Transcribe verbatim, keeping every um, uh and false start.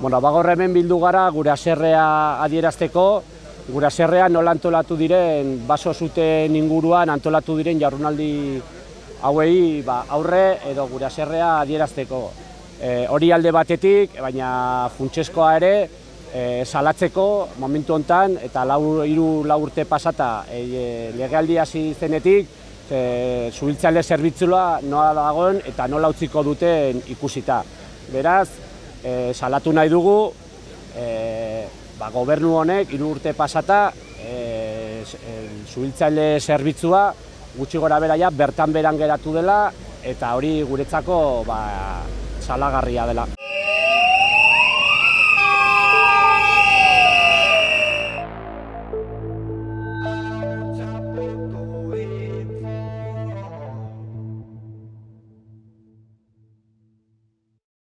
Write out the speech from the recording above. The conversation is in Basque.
Bueno, bagor hemen bildu gara gure haserrea adierazteko, gure haserrea nola antolatu diren, baso zuten inguruan antolatu diren jardunaldi hauei ba, aurre edo gure haserrea adierazteko. E, hori alde batetik, baina funtsezkoa ere, e, salatzeko momentu hontan eta lau, hiru lau urte pasata e, legealdi hasi zenetik, e, suhiltzaile zerbitzua nola dagoen eta nola utziko duten ikusita. Beraz, E, salatu nahi dugu, e, ba, gobernu honek hiru urte pasata e, e, suhiltzaile zerbitzua gutxi gora bera ja bertan beran geratu dela eta hori guretzako ba, salagarria dela.